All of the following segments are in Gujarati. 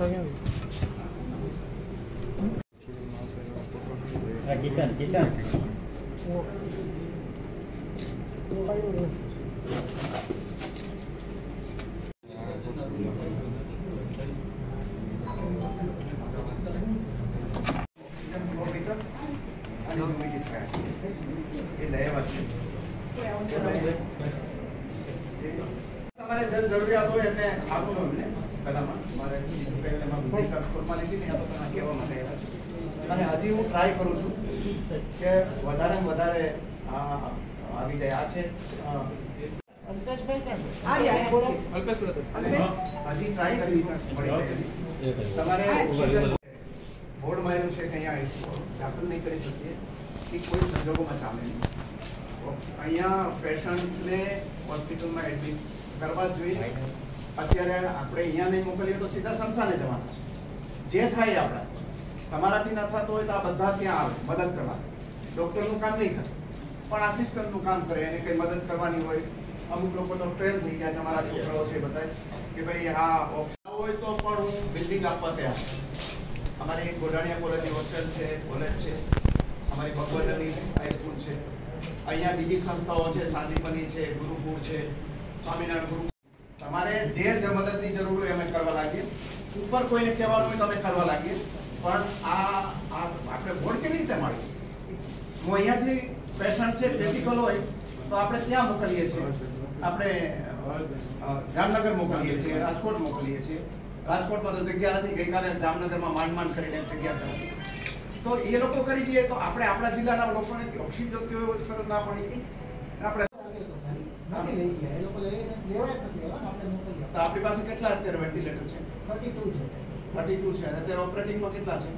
કિશન તમારે જલ જરૂરિયાત હોય એમને આપજો એમને પહેલામાં મારે એમાં બુદ્ધિ ફોર્માલિટી નહીં આ તો તમે કહેવા માટે અને હજી હું ટ્રાય કરું છું કે વધારે ને વધારે આવી જાય આ છે હજી ટ્રાય કરી તમારે બોર્ડ માર્યું છે કે અહીંયા દાખલ નહીં કરી શકીએ એ કોઈ સંજોગોમાં ચાલે નહીં અહીંયા પેશન્ટને હોસ્પિટલમાં એડમિટ કરવા જોઈએ અત્યારે આપણે અહીંયા નહીં મોકલીએ તો સીધા સંસાને જવાના છે જે થાય આપણે તમારાથી ન થતું હોય તો આ બધા ત્યાં આવે મદદ કરવા ડૉક્ટરનું કામ નહીં થાય પણ આસિસ્ટન્ટનું કામ કરે એને કંઈ મદદ કરવાની હોય અમુક લોકો તો ટ્રેન થઈ ગયા તમારા છોકરાઓ છે બધા કે ભાઈ આ ઓપ્શન હોય તો પણ હું બિલ્ડિંગ આપવા તૈયાર અમારી ગોડાણીયા કોલેજની હોસ્ટેલ છે કોલેજ છે અમારી ભગવતની હાઈસ્કૂલ છે અહીંયા બીજી સંસ્થાઓ છે સાંદીપની છે ગુરુકુળ છે સ્વામિનારાયણ ગુરુ તમારે જે મદદની જરૂર હોય અમે કરવા લાગીએ ઉપર કોઈને કહેવાનું હોય તો અમે કરવા લાગીએ પણ આ આપણે બોર્ડ કેવી રીતે મળીએ હું અહીંયાથી પેશન્ટ છે ક્રિટિકલ હોય તો આપણે ત્યાં મોકલીએ છીએ આપણે જામનગર મોકલીએ છીએ રાજકોટ મોકલીએ છીએ રાજકોટમાં તો જગ્યા નથી ગઈકાલે જામનગરમાં માંડ કરીને જગ્યા કરી તો એ લોકો કરી દઈએ તો આપણે આપણા જિલ્લાના લોકોને ઓક્સિજન જોઈતી હોય તો ના પડી આપણે આપણી પાસે કેટલા અત્યારે વેન્ટિલેટર છે 32 છે અને અત્યારે ઓપરેટિંગમાં કેટલા છે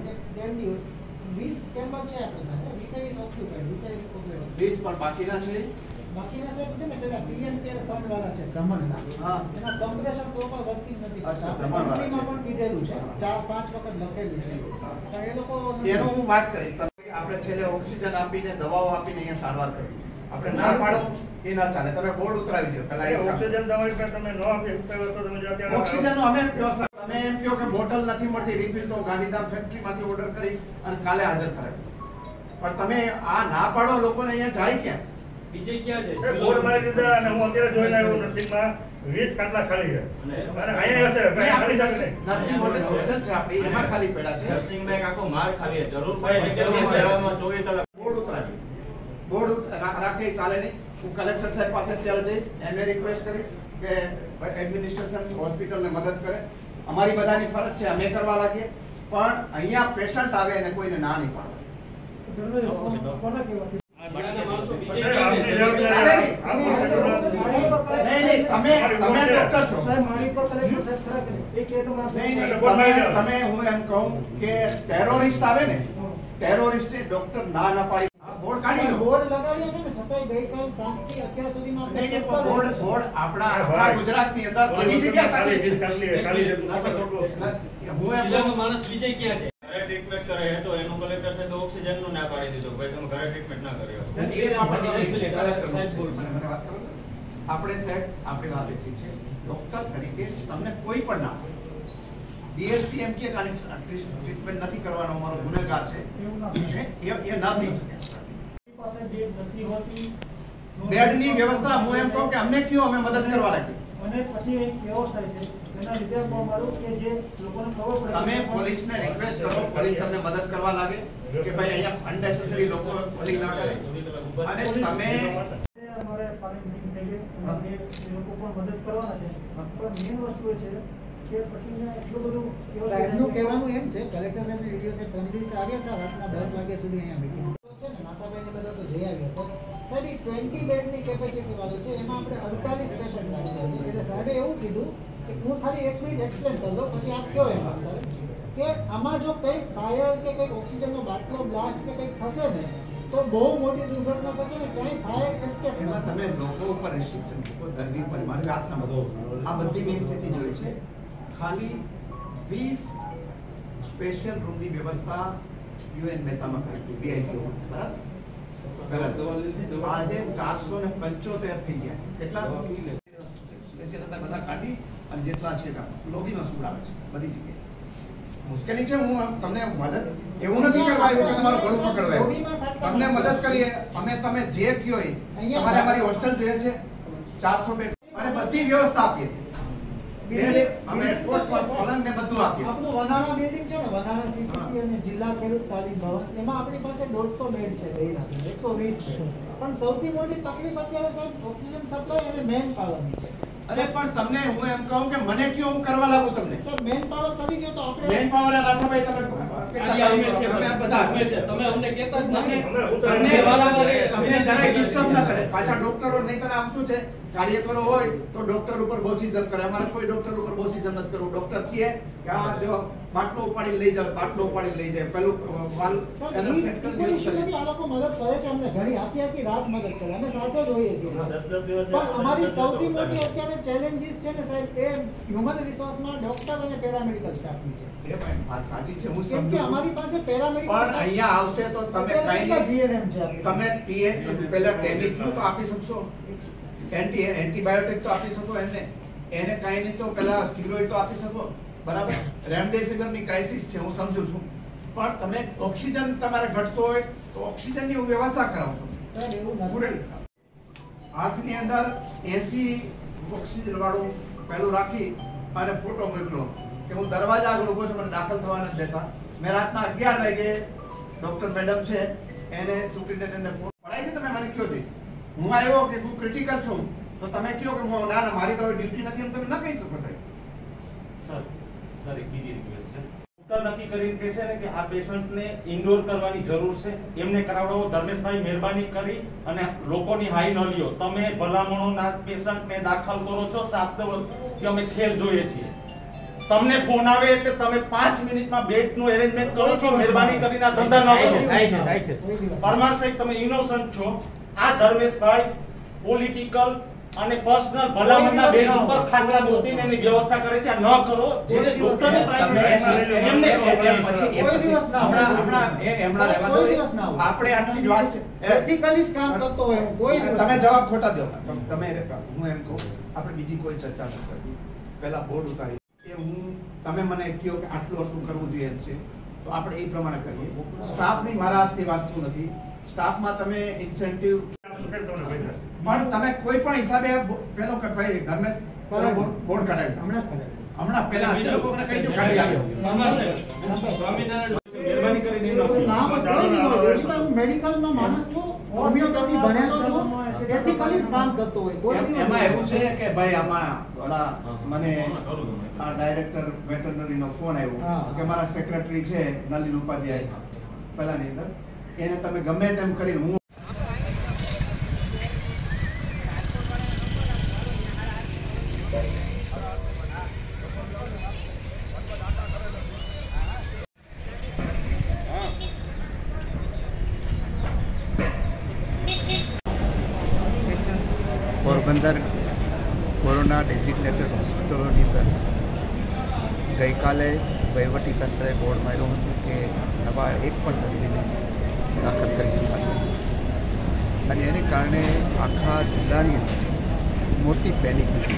20 ચેમ્બર છે આપણી પાસે 20 ઓક્યુપાઈડ 20 પણ બાકીના છે સાહેબ છે ને પેલા પીએમ કેર ફંડ વાળા છે બ્રહ્મણના હા એના કમ્પ્રેસર પ્રોપર વર્કિંગ નથી અચ્છા બ્રહ્મણમાં પણ કીધેલું છે 4-5 વખત લખેલું છે પણ એ લોકો એનો હું વાત કરીશ આપણે છેલ્લે ઓક્સિજન આપીને દવાઓ આપીને અહીંયા સારવાર કરવી આપણે ના પાડો એ ના ચાલે તમે બોર્ડ ઉતરાવી દો પહેલા ઓક્સિજન તમારી પાસે તમે ન આપી તો તમે અત્યારે ઓક્સિજન નો અમે વ્યવસ્થા તમે એમ કહો કે બોટલ નથી મળતી રિફિલ તો ગાંધીધામ ફેક્ટરીમાંથી ઓર્ડર કરી અને કાલે હાજર કરાવી પણ તમે આ ના પાડો લોકોને અહીંયા જાય ક્યાં બીજે ક્યાં છે બોર્ડ મારી દીધા અને હું અત્યારે જોઈને આવ્યો નર્સિંગમાં 20 ખાટલા ખાલી છે અને અહીંયા હશે ખાલી છે નર્સિંગ હોસ્ટેલ છે આપણી એમાં ખાલી પડ્યા છે નર્સિંગમાં એક આખો માળ ખાલી છે જરૂર પડે સેવામાં 24 કલાક બોર્ડ ઉતરાવી બોર્ડ રાખે ચાલે નહીં હું કલેક્ટર સાહેબ પાસે અત્યારે જઈશ એમને રિક્વેસ્ટ કરીશ કે એડમિનિસ્ટ્રેશન હોસ્પિટલને મદદ કરે અમારી બધાની ફરજ છે અમે કરવા લાગીએ પણ અહીંયા પેશન્ટ આવે અને કોઈને ના નહીં પાડવા તમે હું એમ કહું કે ટેરોરિસ્ટ આવે ને ટેરોરિસ્ટ ડોક્ટર ના પાડી બોર્ડ કાઢી લો બોર્ડ લગાવ્યા છે ને છતાંય ગઈકાલ સાંજથી અત્યાર સુધીમાં નહીં બોર્ડ આપણા ગુજરાતની અંદર બધી જગ્યા હું એમ માણસ વિજય ક્યાં છે ઘરે ટ્રીટમેન્ટ કરે તો એનું કલેક્ટર છે તો ઓક્સિજન નું ના પાડી દીધું ભાઈ તમે ઘરે ટ્રીટમેન્ટ ના કર્યો આપણે સાહેબ આપણી વાત એટલી છે ડોક્ટર તરીકે તમને કોઈ પણ ના ડીએસપી એમ કે ટ્રીટમેન્ટ નથી કરવાનો અમારો ગુનેગાર છે એ ના થઈ શકે બેડની વ્યવસ્થા હું એમ કહું કે અમને કયો અમે મદદ કરવા લાગી અને પછી એક કેવો થાય છે એના લીધે મારું કે જે લોકોને ખબર પડે તમે પોલીસને રિક્વેસ્ટ કરો પોલીસ તમને મદદ કરવા લાગે કે ભાઈ અહીંયા અનનેસેસરી લોકો પોલીસ ના કરે અને તમે અમારે પાણી મીટિંગ થઈ ગઈ એ લોકો પણ મદદ કરવાના છે પણ મેઇન વસ્તુ એ છે કે પછી એટલું બધું સાહેબનું કહેવાનું એમ છે કલેક્ટર સાહેબની વિડીયો છે 3 દિવસ આવ્યા હતા રાતના 10 વાગ્યા સુધી અહીંયા મીટિંગ છે ને નાસાબેન એ બધા તો જઈ આવ્યા છે સાહેબ 20 બેડની કેપેસિટી વાળું છે એમાં આપણે 48 પેશન્ટ લાગેલા છે એટલે સાહેબે એવું કીધું કે હું ખાલી 1 મિનિટ એક્સપ્લેન કરી દઉં પછી આપ કયો એમ કે આમાં જો કંઈક ફાયર કે કંઈક ઓક્સિજનનો બાટલો બ્લાસ્ટ કે કંઈક થશે ને તો બહુ મોટી દુર્ઘટના થશે ને ક્યાંય ફાયર એસ્કેપ એમાં તમે લોકો ઉપર રિસ્ટ્રિક્શન મૂકો દર્દી પર મારી વાત સાંભળો આ બધી મેં સ્થિતિ જોઈ છે ખાલી 20 સ્પેશિયલ રૂમની વ્યવસ્થા યુએન મહેતામાં કરી હતી વીઆઈપી બરાબર આજે 475 થઈ ગયા કેટલા સ્પેશિયલ હતા બધા કાઢી અને જેટલા છે લોબીમાં સુવડાવે છે બધી જગ્યાએ. મુશ્કેલી છે. હું તમને મદદ એવું નથી કરવા આવ્યું કે તમારું ગળું પકડવાય. તમને મદદ કરીએ અમે. તમે જે કયો એ તમારે અમારી હોસ્ટેલ જોઈએ છે 400 બેડ અને બધી વ્યવસ્થા આપીએ છીએ. અમે પલંગ ને બધું આપીએ. આપણું વનાણા બિલ્ડિંગ છે ને, વનાણા સીસીસી અને જિલ્લા ખેડૂત તાલીમ ભવન, એમાં આપણી પાસે 150 બેડ છે, 120 બેડ. પણ સૌથી મોટી તકલીફ અત્યારે સાહેબ ઓક્સિજન સપ્લાય અને મેન પાવરની છે. અરે પણ તમને હું એમ કહું કે મને કયો હું કરવા લાગુ તમને. સર મેન પાવર કરી દો તો આપણે મેન પાવર રાઠોડભાઈ તમે અમને કહેતા જ નથી. તમને જરાય ડિસ્ટર્બ ના કરે. પાછા ડોક્ટરો નહીં તને આમ શું છે કાર્યકરો હોય તો ડોક્ટર ઉપર બોસિઝમ કરે. અમારે કોઈ ડોક્ટર ઉપર બોસિઝમ નથી કરવું. ડોક્ટર કહે કે આ જો બાટલો ઉપાડી લઈ જાવ, બાટલો ઉપાડી લઈ જાય, પેલું વાલ સર આ લોકો મદદ કરે છે, અમને ઘણી આખી રાત મદદ કરે, અમે સાથે જ હોઈએ છીએ. 10 દિવસ પણ અમારી સૌથી મોટી અત્યારે ચેલેન્જીસ છે ને સાહેબ, એ હ્યુમન રિસોર્સમાં ડોક્ટર અને પેરામેડિકલ સ્ટાફની છે. એ ભાઈ વાત સાચી છે, હું કેમ સમજુ કે છું. અમારી પાસે પેરામેડિકલ પણ અહીંયા આવશે તો તમે કઈ નહીં. જીએનએમ છે આપણી પાસે. તમે ટીએ પહેલા ટેમિફ્લુ તો આપી શકશો, એન્ટીબાયોટિક તો આપી શકો એમને. એને કઈ નહીં તો પહેલા સ્ટીરોઇડ તો આપી શકો. બરાબર. રેમડેસિવિર ની ક્રાઇસિસ છે, હું સમજુ છું. પણ તમે ઓક્સિજન તમારે ઘટતો હોય તો ઓક્સિજનની વ્યવસ્થા કરાવો. સર એવું નથી. હાથની અંદર 80 ઓક્સિજન વાળું પેલું રાખી અને ફોટો મોકલો કે હું દરવાજા આગળ ઉભો છું, મને દાખલ થવા નથી દેતા. મેં રાતના 11 વાગે ડોક્ટર મેડમ છે એને સુપ્રિન્ટેન્ડન્ટને ફોન પડાય છે. તમે મને કહો છો હું આવ્યો કે હું ક્રિટિકલ છું તો તમે કહો કે હું ના મારી તો ડ્યુટી નથી એમ તમે ના કહી શકો સાહેબ. સર એક બીજી રિક્વેસ્ટ છે. ડોક્ટર નક્કી કરીને કહેશે ને કે આ પેશન્ટને ઇન્ડોર કરવાની જરૂર છે, એમને કરાવડાવો. ધર્મેશભાઈ મહેરબાની કરી અને લોકોની હાઈ ન લ્યો. તમે ભલામણોના પેશન્ટને દાખલ કરો છો 7 વર્ષથી અમે ખેલ જોઈએ છીએ. તમને ફોન આવે એટલે તમે 5 મિનિટમાં બેડનું એરેન્જમેન્ટ કરો છો. મહેરબાની કરીને આ ધંધા ન કરો. પરમાર સાહેબ તમે ઇનોસન્ટ છો. આ ધર્મેશભાઈ પોલિટિકલ અને પર્સનલ ભલામણના બેઝ ઉપર ખાટલા ગોતીને એની વ્યવસ્થા કરે છે. આ ન કરો. જે ડોક્ટરની પ્રાઇવેટ એમને પછી કોઈ દિવસ ના હમણાં રહેવા દો. આપણે આટલી જ વાત છે. એથિકલી જ કામ કરતો હોય હું કોઈ દિવસ. તમે જવાબ ખોટા દો. તમે હું એમ કહું આપણે બીજી કોઈ ચર્ચા ન કરવી. પહેલા બોર્ડ ઉતારી એ હું તમે મને કહો કે આટલું કરવું જોઈએ એમ છે તો આપણે એ પ્રમાણે કરીએ. સ્ટાફની મારા હાથની વાસ્તુ નથી. સ્ટાફમાં તમે ઇન્સેન્ટિવ પણ તમે કોઈ પણ હિસાબે પેલો કે ભાઈ ધર્મેશ બોર્ડ કાઢાવી હમણાં પહેલા લોકોને કહી દો કાઢી આવ્યો. સ્વામિનારાયણ મહેરબાની કરીને નામ કોઈ નહીં હોય. હું મેડિકલનો માણસ છું, હોમિયોપેથી ભણેલો છું, એથિકલી જ કામ કરતો હોય. કોઈ દિવસ એમાં એવું છે કે ભાઈ આમાં ઓલા મને આ ડાયરેક્ટર વેટરનરીનો ફોન આવ્યો કે મારા સેક્રેટરી છે નલિન ઉપાધ્યાય પહેલાની અંદર એને તમે ગમે તેમ કરીને હું પોરબંદર કોરોના ડેઝિગ્નેટેડ હોસ્પિટલોની અંદર ગઈકાલે વહીવટીતંત્રે બોર્ડ માર્યું હતું કે નવા એક પણ દર્દીને દાખલ કરી શકાશે અને એને કારણે આખા જિલ્લાની અંદર મોટી પેનિક હતી.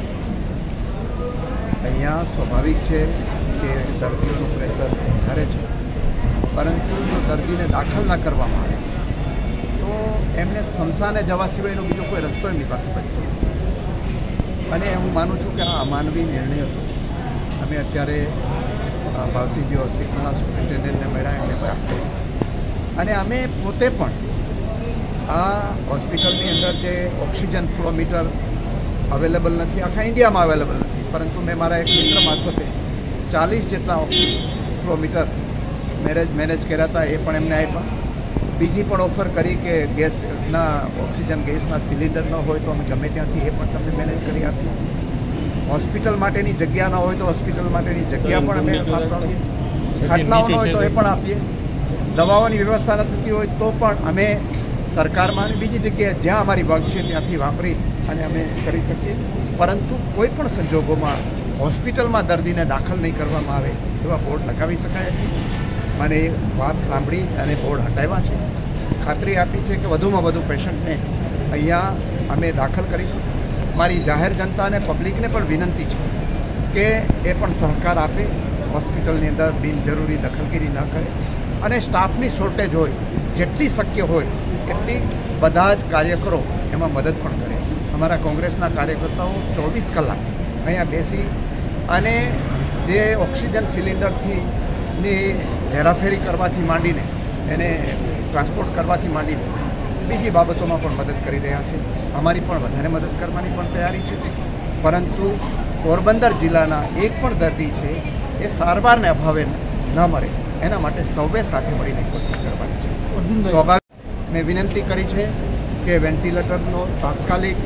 અહીંયા સ્વાભાવિક છે કે દર્દીઓનું પ્રેશર વધારે છે, પરંતુ જો દર્દીને દાખલ ના કરવામાં આવે તો એમને સ્મશાને જવા સિવાયનો બીજો કોઈ રસ્તો એમની પાસે બચતો નથી. અને હું માનું છું કે આ અમાનવી નિર્ણય હતો. અમે અત્યારે ભાવસિંહજી હોસ્પિટલના સુપ્રિન્ટેન્ડન્ટને મળ્યા, એમને પણ આપ્યો અને અમે પોતે પણ આ હોસ્પિટલની અંદર જે ઓક્સિજન ફ્લો મીટર અવેલેબલ નથી, આખા ઇન્ડિયામાં અવેલેબલ નથી, પરંતુ મેં મારા એક મિત્ર મારફતે 40 જેટલા ઓક્સિજન ફ્લો મીટર મેનેજ કર્યા હતા, એ પણ એમને આપ્યા. બીજી પણ ઓફર કરી કે ગેસના ઓક્સિજન ગેસના સિલિન્ડર ન હોય તો અમે ગમે ત્યાંથી એ પણ તમને મેનેજ કરી આપીએ. હોસ્પિટલ માટેની જગ્યા ન હોય તો હોસ્પિટલ માટેની જગ્યા પણ અમે આપતા હોઈએ. ખાટલાઓ ન હોય તો એ પણ આપીએ. દવાઓની વ્યવસ્થા ન થતી હોય તો પણ અમે સરકારમાં અને બીજી જગ્યાએ જ્યાં અમારી ભાગ છે ત્યાંથી વાપરી અને અમે કરી શકીએ. પરંતુ કોઈ પણ સંજોગોમાં હોસ્પિટલમાં દર્દીને દાખલ નહીં કરવામાં આવે એવા બોર્ડ લગાવી શકાય નહીં. મને એ વાત સાંભળી અને બોર્ડ હટાવ્યા છે. ખાતરી આપી છે કે વધુમાં વધુ પેશન્ટને અહીંયા અમે દાખલ કરીશું. મારી જાહેર જનતા અને પબ્લિકને પણ વિનંતી છે કે એ પણ સહકાર આપે, હોસ્પિટલની અંદર બિનજરૂરી દખલગીરી ન કરે અને સ્ટાફની શોર્ટેજ હોય જેટલી શક્ય હોય એટલી બધા જ કાર્યકરો એમાં મદદ પણ કરે. અમારા કોંગ્રેસના કાર્યકર્તાઓ 24 કલાક અહીંયા બેસી અને જે ઓક્સિજન સિલિન્ડરથી ની હેરાફેરી કરવાથી માંડીને એને ટ્રાન્સપોર્ટ કરવાથી માંડીને બીજી બાબતોમાં પણ મદદ કરી રહ્યા છે. અમારી પણ વધારે મદદ કરવાની પણ તૈયારી છે. પરંતુ પોરબંદર જિલ્લાના એક પણ દર્દી છે એ સારવારને અભાવે ન મરે એના માટે સૌએ સાથે મળીને કોશિશ કરવાની છે. સ્વાભાવિક મેં વિનંતી કરી છે કે વેન્ટિલેટરનો તાત્કાલિક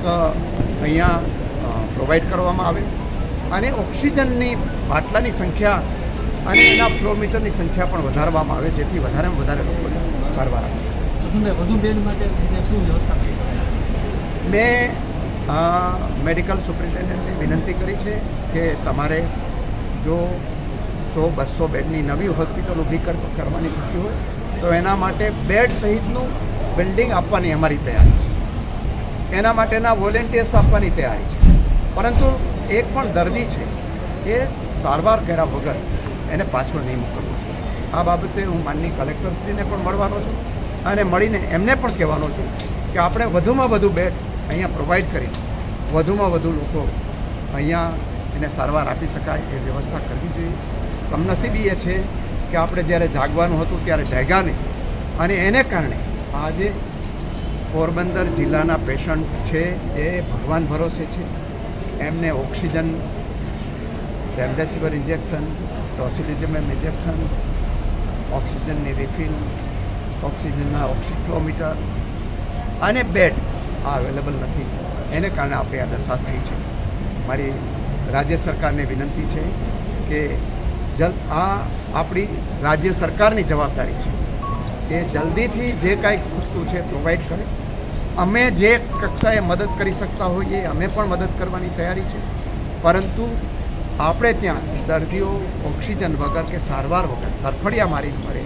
અહીંયા પ્રોવાઈડ કરવામાં આવે અને ઓક્સિજનની બાટલાની સંખ્યા અને એના ફ્લોમીટરની સંખ્યા પણ વધારવામાં આવે જેથી વધારેમાં વધારે લોકોને સારવાર આપી શકે. વધુ બેડ માટે શું વ્યવસ્થા કરી? મેં મેડિકલ સુપ્રિન્ટેન્ડન્ટને વિનંતી કરી છે કે તમારે જો 100-200 બેડની નવી હોસ્પિટલ ઊભી કરવાની થતી હોય તો એના માટે બેડ સહિતનું બિલ્ડિંગ આપવાની અમારી તૈયારી છે. એના માટેના વોલેન્ટિયર્સ આપવાની તૈયારી છે. પરંતુ એક પણ દર્દી છે એ સારવાર કર્યા વગર એને પાછળ નહીં મોકલવું છું. આ બાબતે હું માનની કલેક્ટરશ્રીને પણ મળવાનો છું અને મળીને એમને પણ કહેવાનો છું કે આપણે વધુમાં વધુ બેડ અહીંયા પ્રોવાઈડ કરી વધુમાં વધુ લોકો અહીંયા એને સારવાર આપી શકાય એ વ્યવસ્થા કરવી જોઈએ. કમનસીબી એ છે કે આપણે જ્યારે જાગવાનું હતું ત્યારે જાગ્યા નહીં અને એને કારણે આજે પોરબંદર જિલ્લાના પેશન્ટ છે એ ભગવાન ભરોસે છે. એમને oxygen, remdesivir injection, tocilizumab injection, ઓક્સિજનની રિફિલ, ઓક્સિજનના ઓક્સિફ્લોમીટર અને બેડ આ અવેલેબલ નથી. એને કારણે આપણે આ દશા થઈ છે. મારી રાજ્ય સરકારને વિનંતી છે કે આપણી રાજ્ય સરકારની જવાબદારી છે કે જલ્દીથી જે કાંઈ ખૂટતું છે પ્રોવાઈડ કરે. અમે જે કક્ષાએ મદદ કરી શકતા હોઈએ અમે પણ મદદ કરવાની તૈયારી છે. પરંતુ આપણે ત્યાં દર્દીઓ ઓક્સિજન વગર કે સારવાર વગર તરફડિયા મારીને મરે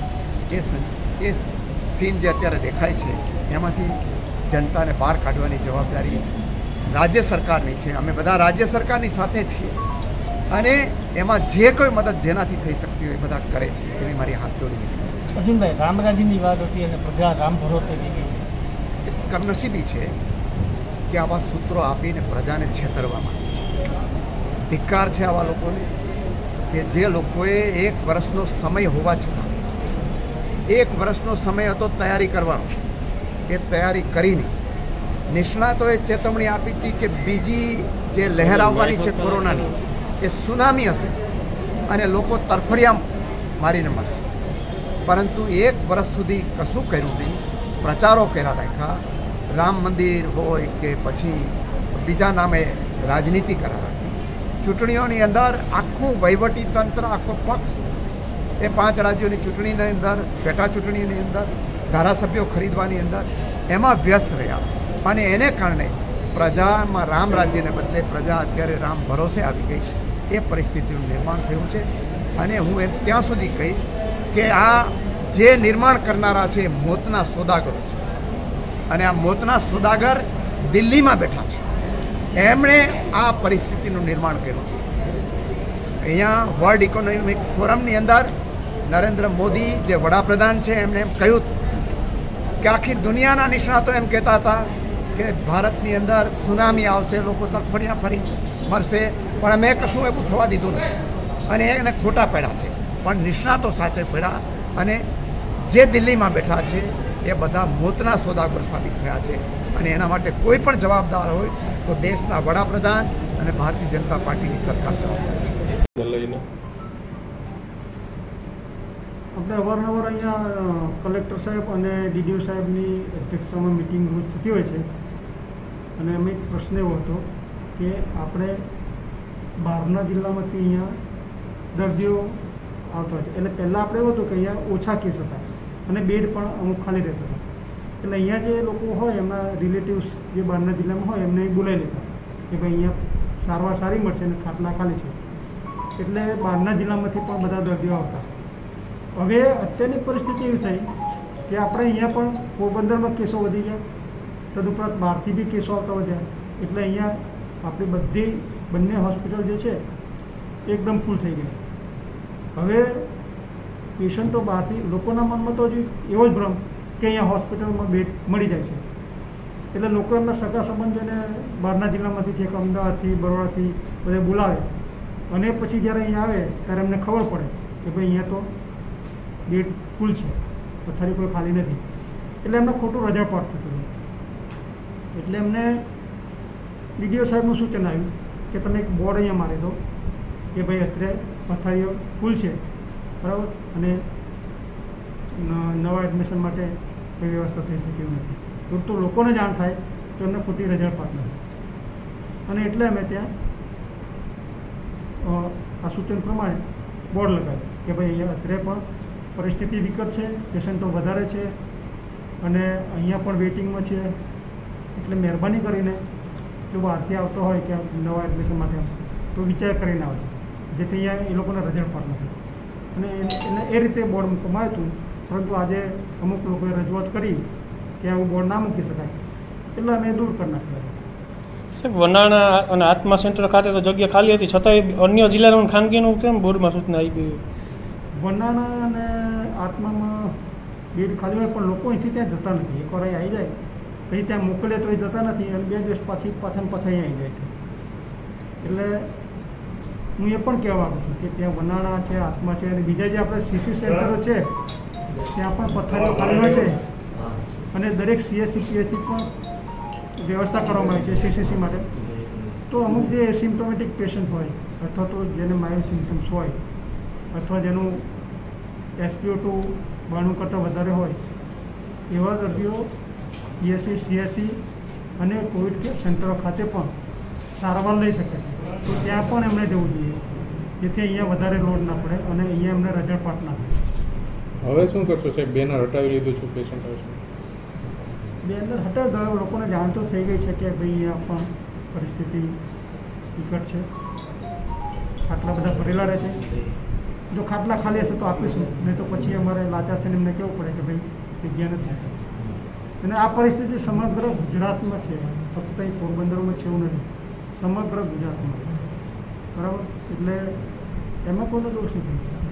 એ સીન જે અત્યારે દેખાય છે એમાંથી જનતાને બહાર કાઢવાની જવાબદારી રાજ્ય સરકારની છે. અમે બધા રાજ્ય સરકારની સાથે છીએ અને એમાં જે કોઈ મદદ જેનાથી થઈ શકતી હોય એ બધા કરે એવી મારી હાથ જોડી. અર્જુનભાઈ, રામરાજીની વાત હતી અને પ્રજા રામ ભરોસે ગઈ. કમનસીબી છે કે આવા સૂત્રો આપીને પ્રજાને છેતરવામાં આવે છે. ધિક્કાર છે આવા લોકોને કે જે લોકોએ 1 વર્ષનો સમય હોવા છતાં 1 વર્ષનો સમય હતો તૈયારી કરવાનો, એ તૈયારી કરીને નિષ્ણાતોએ ચેતવણી આપી હતી કે બીજી જે લહેર આવવાની છે કોરોનાની એ સુનામી હશે અને લોકો તરફડિયા મારીને મરશે. પરંતુ 1 વર્ષ સુધી કશું કર્યું નહીં. પ્રચારો કર્યા રાખ્યા. રામ મંદિર હોય કે પછી બીજા નામે રાજનીતિ કર્યા રાખી. ચૂંટણીઓની અંદર આખું વહીવટી તંત્ર, આખો પક્ષ એ 5 રાજ્યોની ચૂંટણીની અંદર, પેટા ચૂંટણીની અંદર, ધારાસભ્યો ખરીદવાની અંદર એમાં વ્યસ્ત રહ્યા અને એને કારણે પ્રજામાં રામ રાજ્યને બદલે પ્રજા અત્યારે રામ ભરોસે આવી ગઈ. એ પરિસ્થિતિનું નિર્માણ થયું છે અને હું એમ ત્યાં સુધી કહીશ કે આ જે નિર્માણ કરનારા છે મોતના સોદાગરો છે અને આ મોતના સોદાગર દિલ્હીમાં બેઠા છે. એમણે આ પરિસ્થિતિનું નિર્માણ કર્યું છે. અહીંયા વર્લ્ડ ઇકોનોમિક ફોરમની અંદર નરેન્દ્ર મોદી જે વડાપ્રધાન છે એમણે એમ કહ્યું કે આખી દુનિયાના નિષ્ણાતો એમ કહેતા હતા કે ભારતની અંદર સુનામી આવશે, લોકો તરફડિયા ફરી મરશે, પણ મેં કશું એવું થવા દીધું નથી અને એને ખોટા પડ્યા છે. પણ નિષ્ણાતો સાચે પડ્યા અને જે દિલ્હીમાં બેઠા છે એ બધા મોતના સોદાગર સાબિત થયા છે અને એના માટે કોઈ પણ જવાબદાર હોય તો દેશના વડાપ્રધાન અને ભારતીય જનતા પાર્ટીની સરકાર જવાબદાર છે. આપણે અવારનવાર અહીંયા કલેક્ટર સાહેબ અને ડીડીઓ સાહેબની અધ્યક્ષતામાં મિટિંગ રોજ થતી હોય છે અને એમાં એક પ્રશ્ન એવો હતો કે આપણે બહારના જિલ્લામાંથી અહીંયા દર્દીઓ આવતા હોય છે. એટલે પહેલાં આપણે એવું હતું કે અહીંયા ઓછા કેસ હતા અને બેડ પણ અમુક ખાલી રહેતા હતા. એટલે અહીંયા જે લોકો હોય એમના રિલેટિવ્સ જે બહારના જિલ્લામાં હોય એમને બોલાવી લેતા કે ભાઈ અહીંયા સારવાર સારી મળશે અને ખાટલા ખાલી છે. એટલે બહારના જિલ્લામાંથી પણ બધા દર્દીઓ આવતા. હવે અત્યારની પરિસ્થિતિ એવી થઈ કે આપણે અહીંયા પણ પોરબંદરમાં કેસો વધી ગયા, તદુપરાંત બહારથી બી કેસો આવતા વધ્યા. એટલે અહીંયા આપણી બંને હોસ્પિટલ જે છે એકદમ ફૂલ થઈ ગઈ. હવે પેશન્ટો બહારથી લોકોના મનમાં તો હજી એવો જ ભ્રમ કે અહીંયા હોસ્પિટલમાં બેડ મળી જાય છે, એટલે લોકો એમના સગા સંબંધોને બહારના જિલ્લામાંથી છે કે અમદાવાદથી બરોડાથી બધે બોલાવે, અને પછી જ્યારે અહીંયા આવે ત્યારે એમને ખબર પડે કે ભાઈ અહીંયા તો બેડ ફૂલ છે, પથારી કોઈ ખાલી નથી, એટલે એમને ખોટું રજળપાટ થતું હતું. એટલે એમને ડીડીઓ સાહેબનું સૂચન આવ્યું કે તમે એક બોર્ડ અહીંયા મારી દો કે ભાઈ અત્યારે પથારીઓ ફૂલ છે, બરાબર, અને નવા એડમિશન માટે કોઈ વ્યવસ્થા થઈ શકે એમ નથી. તો લોકોને જાણ થાય તો એમને ખોટી રજળપાટ નથી. અને એટલે અમે ત્યાં આ સૂચન પ્રમાણે બોર્ડ લગાવ્યું કે ભાઈ અહીંયા અત્યારે પણ પરિસ્થિતિ વિકટ છે, પેશન્ટો વધારે છે અને અહીંયા પણ વેઇટિંગમાં છે, એટલે મહેરબાની કરીને જો બહારથી આવતો હોય કે નવા એડમિશન માટે તો વિચાર કરીને આવજો, જેથી અહીંયા એ લોકોને રજળપાટ નથી. અને એને એ રીતે બોર્ડ મૂકવામાં આવ્યું હતું, પરંતુ આજે અમુક લોકોએ રજૂઆત કરી કે આવું બોર્ડ ના મૂકી શકાય, એટલે અમે દૂર કરી નાખ્યા. સાહેબ, વનાણા અને આત્મા સેન્ટર ખાતે તો જગ્યા ખાલી હતી, છતાંય અન્ય જિલ્લાનું ખાનગીનું કેમ બોર્ડમાં સૂચના આવી? વનાણા અને આત્મામાં બેડ ખાલી હોય પણ લોકો અહીંથી ત્યાં જતા નથી. એકવાર અહીં આવી જાય પછી ત્યાં મોકલે તો એ જતા નથી, અને 2 દિવસ પાછા અહીં આવી જાય છે. એટલે હું એ પણ કહેવા માગું છું કે ત્યાં વનાણા છે, આત્મા છે, અને બીજા જે આપણે સીસી સેન્ટરો છે ત્યાં પણ પથારીઓ ખાલી હોય છે, અને દરેક સીએસસી પીએસસી પણ વ્યવસ્થા કરવામાં આવી છે સીસીસી માટે. તો અમુક જે એસિમ્પ્ટોમેટિક પેશન્ટ હોય અથવા તો જેને માઇલ્ડ સિમ્ટમ્સ હોય અથવા જેનું SpO2 92 કરતાં વધારે હોય એવા દર્દીઓ પીએસસી સીએસસી અને કોવિડ કેર સેન્ટરો ખાતે પણ સારવાર લઈ શકે છે. તો ત્યાં પણ એમણે જવું જોઈએ, જેથી અહીંયા વધારે લોડ ના પડે અને અહીંયા એમને રજળપાટ ના થાય. હવે શું કરશો સાહેબ? બેનર હટાવી લીધું છું પેશન્ટ આવશે? બેનર હટાવી ગયો, લોકોને જાણ તો થઈ ગઈ છે કે ભાઈ અહીંયા પણ પરિસ્થિતિ વિકટ છે, ખાટલા બધા ભરેલા રહે છે. જો ખાટલા ખાલી હશે તો આપીશું, નહીં તો પછી અમારે લાચાર થઈને એમને કહેવું પડે કે ભાઈ જગ્યા નથી. અને આ પરિસ્થિતિ સમગ્ર ગુજરાતમાં છે, ફક્ત અહીં પોરબંદરમાં છે એવું નથી, સમગ્ર ગુજરાતમાં, બરાબર. એટલે એમાં કોઈનો દોષ નથી.